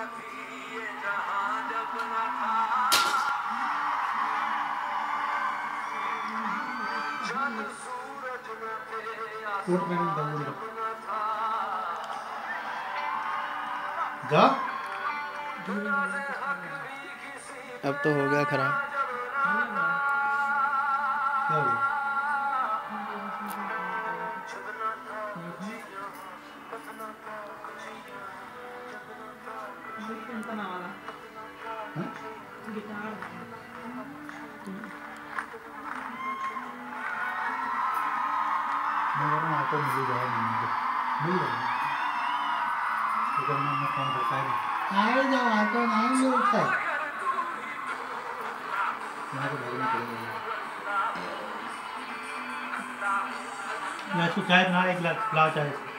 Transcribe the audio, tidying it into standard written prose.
Coat पहन दंगल जा। अब तो हो गया खराब। क्या हुआ? मैं आपको मिल जाए मिल जाएगा तो करना मैं फोन करता है आए जाओ आको नहीं मिलता है मैं तो घर में पड़ेगा मैं इसको चाय बना एक गिलास चाय